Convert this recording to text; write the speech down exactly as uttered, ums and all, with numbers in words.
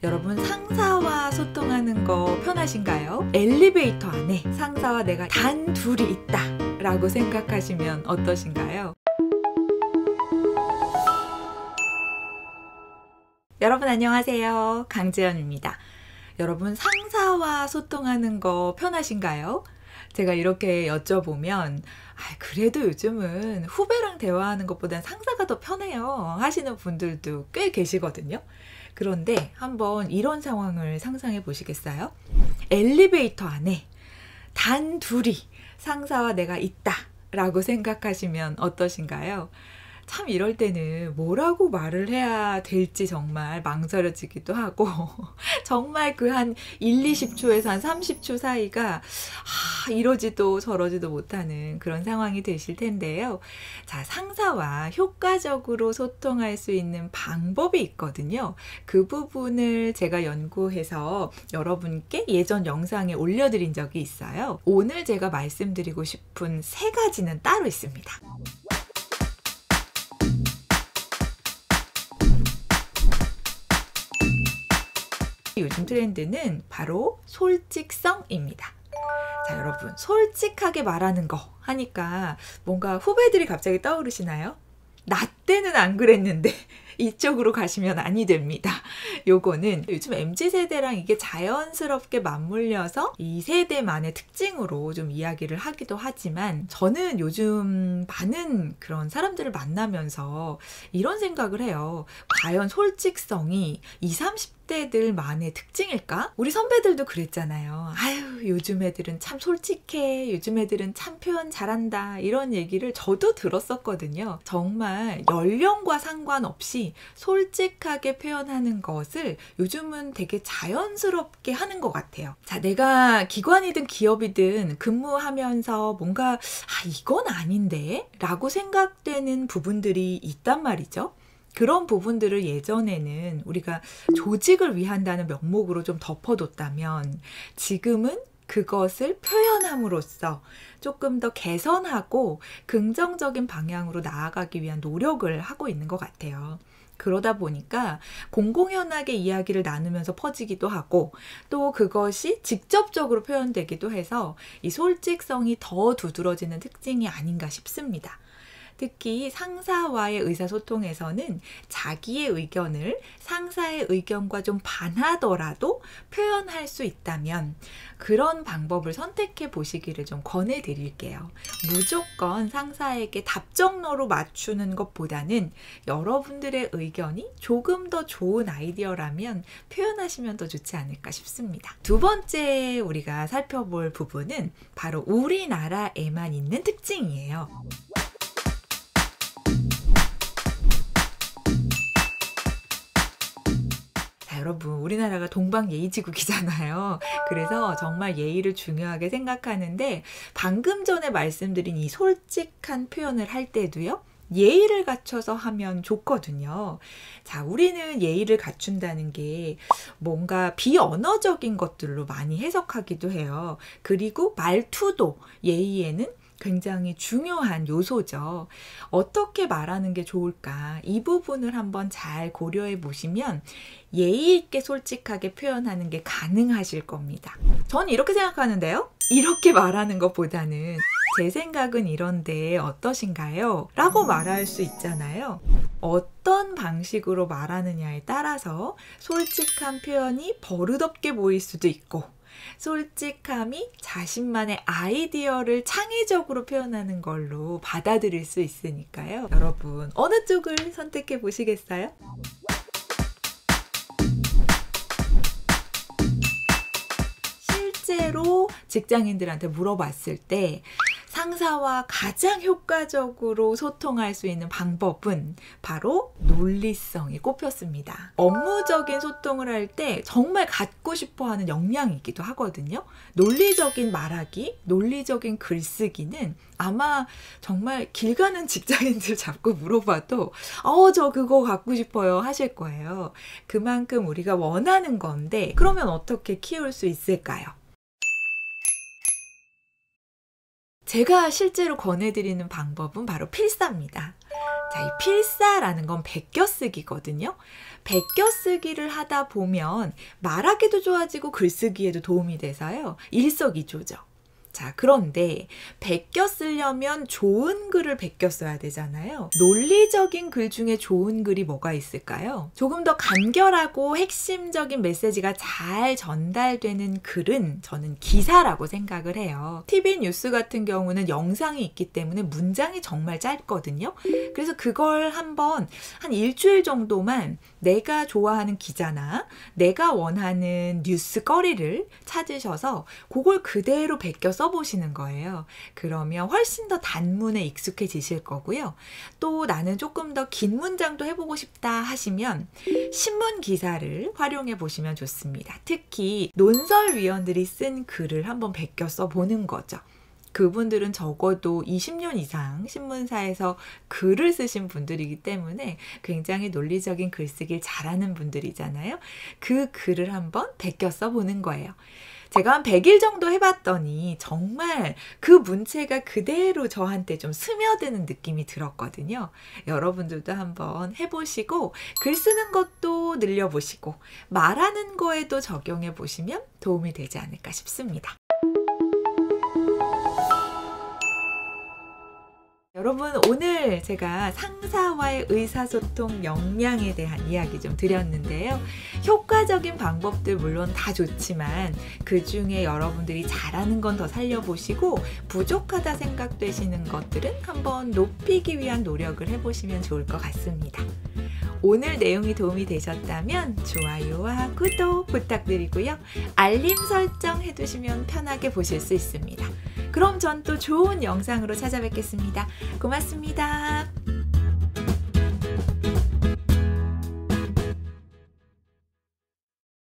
여러분, 상사와 소통하는 거 편하신가요? 엘리베이터 안에 상사와 내가 단 둘이 있다 라고 생각하시면 어떠신가요? 여러분 안녕하세요, 강지연입니다. 여러분, 상사와 소통하는 거 편하신가요? 제가 이렇게 여쭤보면 아, 그래도 요즘은 후배랑 대화하는 것보단 상사가 더 편해요 하시는 분들도 꽤 계시거든요. 그런데 한번 이런 상황을 상상해 보시겠어요? 엘리베이터 안에 단 둘이 상사와 내가 있다 라고 생각하시면 어떠신가요? 참 이럴 때는 뭐라고 말을 해야 될지 정말 망설여지기도 하고 정말 그 한 일, 이십 초에서 한 삼십 초 사이가 아, 이러지도 저러지도 못하는 그런 상황이 되실 텐데요. 자, 상사와 효과적으로 소통할 수 있는 방법이 있거든요. 그 부분을 제가 연구해서 여러분께 예전 영상에 올려드린 적이 있어요. 오늘 제가 말씀드리고 싶은 세 가지는 따로 있습니다. 요즘 트렌드는 바로 솔직성입니다. 자, 여러분, 솔직하게 말하는 거 하니까 뭔가 후배들이 갑자기 떠오르시나요? 나 때는 안 그랬는데 이쪽으로 가시면 아니 됩니다. 요거는 요즘 엠지 세대랑 이게 자연스럽게 맞물려서 이 세대만의 특징으로 좀 이야기를 하기도 하지만, 저는 요즘 많은 그런 사람들을 만나면서 이런 생각을 해요. 과연 솔직성이 이십, 삼십 대들만의 특징일까? 우리 선배들도 그랬잖아요. 아유, 요즘 애들은 참 솔직해. 요즘 애들은 참 표현 잘한다. 이런 얘기를 저도 들었었거든요. 정말 연령과 상관없이 솔직하게 표현하는 것을 요즘은 되게 자연스럽게 하는 것 같아요. 자, 내가 기관이든 기업이든 근무하면서 뭔가 아, 이건 아닌데? 라고 생각되는 부분들이 있단 말이죠. 그런 부분들을 예전에는 우리가 조직을 위한다는 명목으로 좀 덮어뒀다면, 지금은 그것을 표현함으로써 조금 더 개선하고 긍정적인 방향으로 나아가기 위한 노력을 하고 있는 것 같아요. 그러다 보니까 공공연하게 이야기를 나누면서 퍼지기도 하고, 또 그것이 직접적으로 표현되기도 해서 이 솔직성이 더 두드러지는 특징이 아닌가 싶습니다. 특히 상사와의 의사소통에서는 자기의 의견을 상사의 의견과 좀 반하더라도 표현할 수 있다면 그런 방법을 선택해 보시기를 좀 권해드릴게요. 무조건 상사에게 답정너로 맞추는 것보다는 여러분들의 의견이 조금 더 좋은 아이디어라면 표현하시면 더 좋지 않을까 싶습니다. 두 번째 우리가 살펴볼 부분은 바로 우리나라에만 있는 특징이에요. 여러분, 우리나라가 동방예의지국이잖아요. 그래서 정말 예의를 중요하게 생각하는데, 방금 전에 말씀드린 이 솔직한 표현을 할 때도요, 예의를 갖춰서 하면 좋거든요. 자, 우리는 예의를 갖춘다는 게 뭔가 비언어적인 것들로 많이 해석하기도 해요. 그리고 말투도 예의에는 굉장히 중요한 요소죠. 어떻게 말하는 게 좋을까? 이 부분을 한번 잘 고려해 보시면 예의 있게 솔직하게 표현하는 게 가능하실 겁니다. 전 이렇게 생각하는데요. 이렇게 말하는 것보다는 제 생각은 이런데 어떠신가요? 라고 말할 수 있잖아요. 어떤 방식으로 말하느냐에 따라서 솔직한 표현이 버릇없게 보일 수도 있고, 솔직함이 자신만의 아이디어를 창의적으로 표현하는 걸로 받아들일 수 있으니까요. 여러분, 어느 쪽을 선택해 보시겠어요? 실제로 직장인들한테 물어봤을 때 상사와 가장 효과적으로 소통할 수 있는 방법은 바로 논리성이 꼽혔습니다. 업무적인 소통을 할 때 정말 갖고 싶어 하는 역량이기도 하거든요. 논리적인 말하기, 논리적인 글쓰기는 아마 정말 길 가는 직장인들 잡고 물어봐도 어, 저 그거 갖고 싶어요 하실 거예요. 그만큼 우리가 원하는 건데, 그러면 어떻게 키울 수 있을까요? 제가 실제로 권해드리는 방법은 바로 필사입니다. 자, 이 필사라는 건 베껴쓰기거든요. 베껴쓰기를 하다 보면 말하기도 좋아지고 글쓰기에도 도움이 돼서요. 일석이조죠. 자, 그런데 베껴 쓰려면 좋은 글을 베껴 써야 되잖아요. 논리적인 글 중에 좋은 글이 뭐가 있을까요? 조금 더 간결하고 핵심적인 메시지가 잘 전달되는 글은 저는 기사라고 생각을 해요. 티비 뉴스 같은 경우는 영상이 있기 때문에 문장이 정말 짧거든요. 그래서 그걸 한번 한 일주일 정도만 내가 좋아하는 기자나 내가 원하는 뉴스거리를 찾으셔서 그걸 그대로 베껴 써보시는 거예요. 그러면 훨씬 더 단문에 익숙해지실 거고요. 또 나는 조금 더 긴 문장도 해보고 싶다 하시면 신문 기사를 활용해 보시면 좋습니다. 특히 논설위원들이 쓴 글을 한번 베껴 써보는 거죠. 그분들은 적어도 이십 년 이상 신문사에서 글을 쓰신 분들이기 때문에 굉장히 논리적인 글쓰기를 잘하는 분들이잖아요. 그 글을 한번 베껴 써보는 거예요. 제가 한 백 일 정도 해봤더니 정말 그 문체가 그대로 저한테 좀 스며드는 느낌이 들었거든요. 여러분들도 한번 해보시고 글 쓰는 것도 늘려보시고 말하는 거에도 적용해 보시면 도움이 되지 않을까 싶습니다. 여러분, 오늘 제가 상사와의 의사소통 역량에 대한 이야기 좀 드렸는데요. 효과적인 방법들 물론 다 좋지만 그 중에 여러분들이 잘하는 건 더 살려보시고 부족하다 생각되시는 것들은 한번 높이기 위한 노력을 해보시면 좋을 것 같습니다. 오늘 내용이 도움이 되셨다면 좋아요와 구독 부탁드리고요. 알림 설정 해두시면 편하게 보실 수 있습니다. 그럼 전 또 좋은 영상으로 찾아뵙겠습니다. 고맙습니다.